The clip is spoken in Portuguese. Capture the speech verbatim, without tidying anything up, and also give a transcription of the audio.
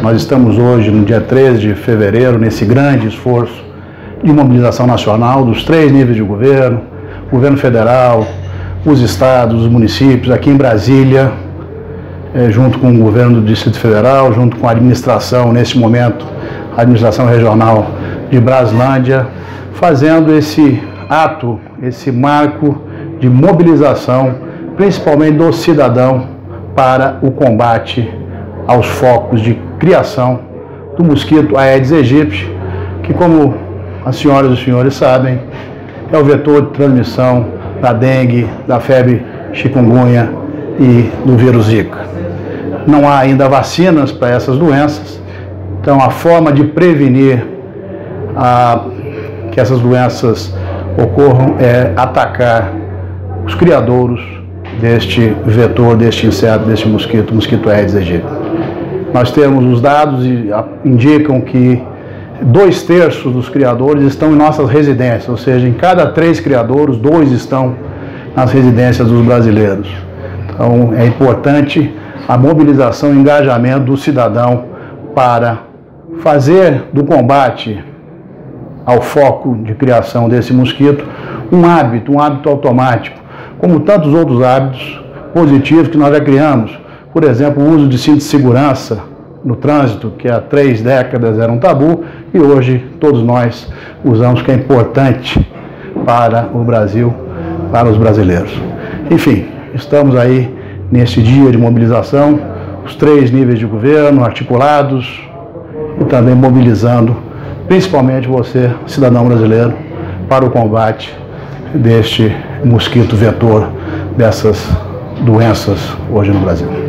Nós estamos hoje, no dia treze de fevereiro, nesse grande esforço de mobilização nacional dos três níveis de governo, governo federal, os estados, os municípios, aqui em Brasília, é, junto com o governo do Distrito Federal, junto com a administração, nesse momento, a administração regional de Braslândia, fazendo esse ato, esse marco de mobilização, principalmente do cidadão, para o combate aos focos de criação do mosquito Aedes aegypti, que, como as senhoras e os senhores sabem, é o vetor de transmissão da dengue, da febre chikungunya e do vírus Zika. Não há ainda vacinas para essas doenças, então a forma de prevenir a, que essas doenças ocorram é atacar os criadouros deste vetor, deste inseto, deste mosquito, mosquito Aedes aegypti. Nós temos os dados e indicam que dois terços dos criadores estão em nossas residências, ou seja, em cada três criadouros, dois estão nas residências dos brasileiros. Então é importante a mobilização e engajamento do cidadão para fazer do combate ao foco de criação desse mosquito um hábito, um hábito automático, como tantos outros hábitos positivos que nós já criamos. Por exemplo, o uso de cinto de segurança no trânsito, que há três décadas era um tabu, e hoje todos nós usamos, que é importante para o Brasil, para os brasileiros. Enfim, estamos aí nesse dia de mobilização, os três níveis de governo articulados e também mobilizando, principalmente você, cidadão brasileiro, para o combate deste mosquito vetor dessas doenças hoje no Brasil.